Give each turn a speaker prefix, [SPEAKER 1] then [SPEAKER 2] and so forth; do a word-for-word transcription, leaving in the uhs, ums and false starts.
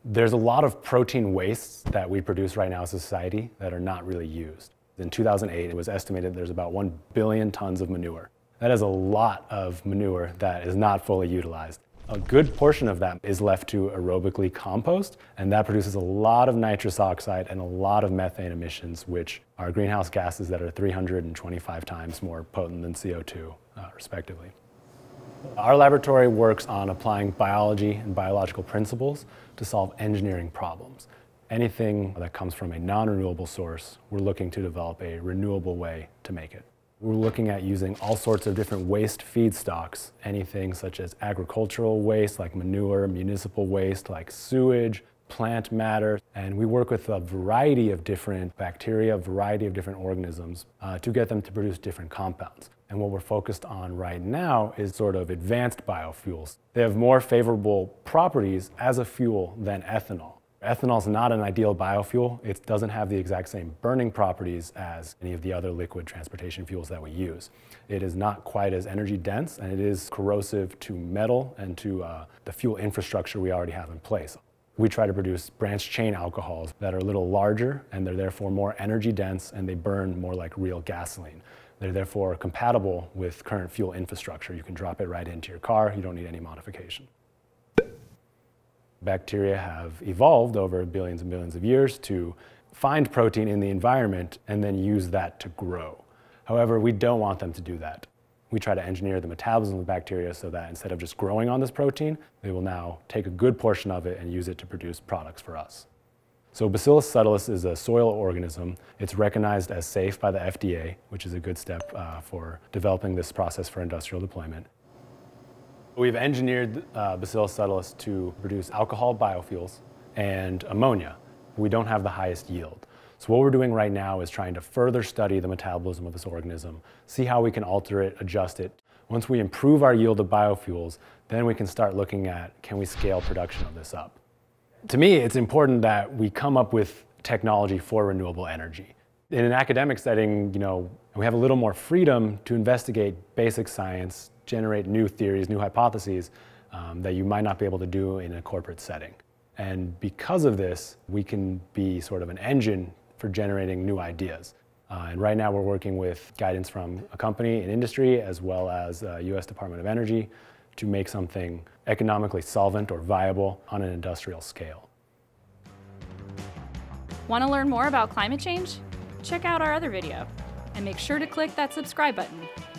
[SPEAKER 1] There's a lot of protein wastes that we produce right now as a society that are not really used. In two thousand eight, it was estimated there's about one billion tons of manure. That is a lot of manure that is not fully utilized. A good portion of that is left to aerobically compost, and that produces a lot of nitrous oxide and a lot of methane emissions, which are greenhouse gases that are three hundred twenty-five times more potent than C O two, uh, respectively. Our laboratory works on applying biology and biological principles to solve engineering problems. Anything that comes from a non-renewable source, we're looking to develop a renewable way to make it. We're looking at using all sorts of different waste feedstocks, anything such as agricultural waste like manure, municipal waste like sewage, plant matter, and we work with a variety of different bacteria, a variety of different organisms uh, to get them to produce different compounds. And what we're focused on right now is sort of advanced biofuels. They have more favorable properties as a fuel than ethanol. Ethanol is not an ideal biofuel. It doesn't have the exact same burning properties as any of the other liquid transportation fuels that we use. It is not quite as energy dense, and it is corrosive to metal and to uh, the fuel infrastructure we already have in place. We try to produce branched chain alcohols that are a little larger, and they're therefore more energy dense, and they burn more like real gasoline. They're therefore compatible with current fuel infrastructure. You can drop it right into your car. You don't need any modification. Bacteria have evolved over billions and billions of years to find protein in the environment and then use that to grow. However, we don't want them to do that. We try to engineer the metabolism of bacteria so that instead of just growing on this protein, they will now take a good portion of it and use it to produce products for us. So Bacillus subtilis is a soil organism. It's recognized as safe by the F D A, which is a good step uh, for developing this process for industrial deployment. We've engineered uh, Bacillus subtilis to produce alcohol biofuels and ammonia. We don't have the highest yield. So what we're doing right now is trying to further study the metabolism of this organism, see how we can alter it, adjust it. Once we improve our yield of biofuels, then we can start looking at, can we scale production of this up? To me, it's important that we come up with technology for renewable energy. In an academic setting, you know, we have a little more freedom to investigate basic science, generate new theories, new hypotheses um, that you might not be able to do in a corporate setting. And because of this, we can be sort of an engine for generating new ideas. Uh, and right now we're working with guidance from a company in industry as well as uh, U S Department of Energy to make something economically solvent or viable on an industrial scale.
[SPEAKER 2] Want to learn more about climate change? Check out our other video and make sure to click that subscribe button.